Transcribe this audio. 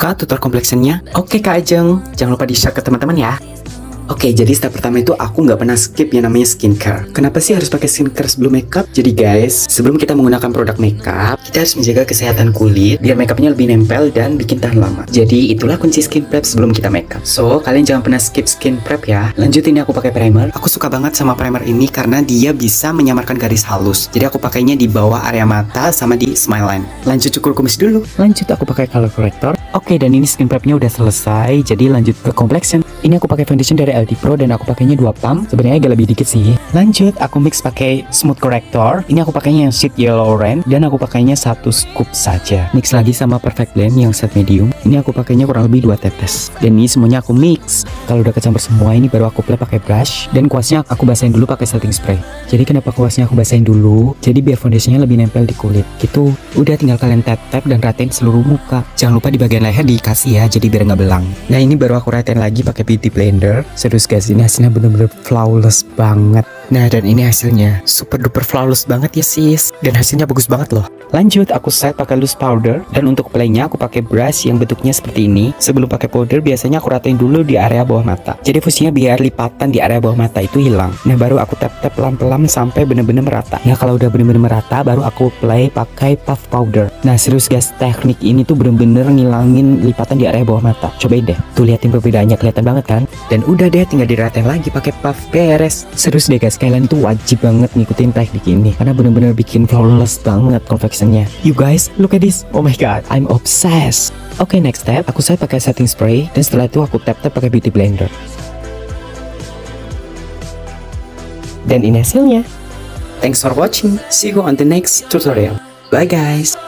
buka tutor complexionnya. Oke Kak Ajeng, jangan lupa di-share ke teman-teman ya. Oke, jadi step pertama itu aku nggak pernah skip yang namanya skincare. Kenapa sih harus pakai skincare sebelum makeup? Jadi guys, sebelum kita menggunakan produk makeup, kita harus menjaga kesehatan kulit biar makeupnya lebih nempel dan bikin tahan lama. Jadi itulah kunci skin prep sebelum kita makeup. So, kalian jangan pernah skip skin prep ya. Lanjut, ini aku pakai primer. Aku suka banget sama primer ini karena dia bisa menyamarkan garis halus. Jadi aku pakainya di bawah area mata sama di smile line. Lanjut cukur kumis dulu. Lanjut aku pakai color corrector. Oke, dan ini skin prepnya udah selesai. Jadi lanjut ke complexion. Ini aku pakai foundation dari LT Pro dan aku pakainya 2 pump. Sebenarnya agak lebih dikit sih. Lanjut, aku mix pakai smooth corrector. Ini aku pakainya yang shade yellow red dan aku pakainya 1 scoop saja. Mix lagi sama perfect blend yang set medium. Ini aku pakainya kurang lebih 2 tetes. Dan ini semuanya aku mix. Kalau udah kecampur semua, ini baru aku apply pakai brush dan kuasnya aku basahin dulu pakai setting spray. Jadi kenapa kuasnya aku basahin dulu? Jadi biar foundationnya lebih nempel di kulit. Gitu. Udah tinggal kalian tap-tap dan ratain seluruh muka. Jangan lupa di bagian leher dikasih ya, jadi biar nggak belang. Nah, ini baru aku ratain lagi pakai beauty blender. Serius guys, ini hasilnya bener-bener flawless banget. Nah, dan ini hasilnya super duper flawless banget ya sis. Dan hasilnya bagus banget loh. Lanjut, aku set pakai loose powder. Dan untuk playnya aku pakai brush yang bentuknya seperti ini. Sebelum pakai powder, biasanya aku ratain dulu di area bawah mata. Jadi fungsinya biar lipatan di area bawah mata itu hilang. Nah, baru aku tap-tap pelan-pelan sampai bener-bener merata. Nah, kalau udah bener-bener merata, baru aku apply pakai puff powder. Nah, serius guys, teknik ini tuh bener-bener ngilangin lipatan di area bawah mata. Cobain deh. Tuh liatin perbedaannya, kelihatan banget kan? Dan udah deh, tinggal diratain lagi pakai puff, beres. Serius deh guys, kalian itu wajib banget ngikutin teknik ini karena bener-bener bikin flawless banget confectionnya. You guys, look at this. Oh my god, I'm obsessed. Oke, next step, aku set pakai setting spray dan setelah itu aku tap-tap pakai beauty blender. Dan ini hasilnya. Thanks for watching. See you on the next tutorial. Bye guys.